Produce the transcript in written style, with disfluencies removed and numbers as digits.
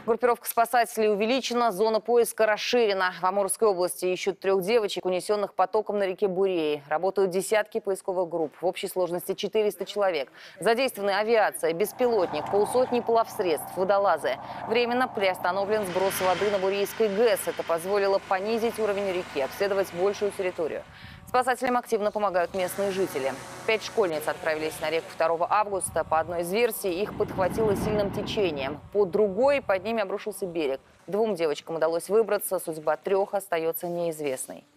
Группировка спасателей увеличена, зона поиска расширена. В Амурской области ищут 3 девочек, унесенных потоком на реке Бурей. Работают десятки поисковых групп. В общей сложности 400 человек. Задействованы авиация, беспилотник, полсотни плавсредств, водолазы. Временно приостановлен сброс воды на Бурейской ГЭС. Это позволило понизить уровень реки, обследовать большую территорию. Спасателям активно помогают местные жители. 5 школьниц отправились на реку 2 августа. По одной из версий, их подхватило сильным течением. По другой, под ними обрушился берег. 2 девочкам удалось выбраться, судьба 3 остается неизвестной.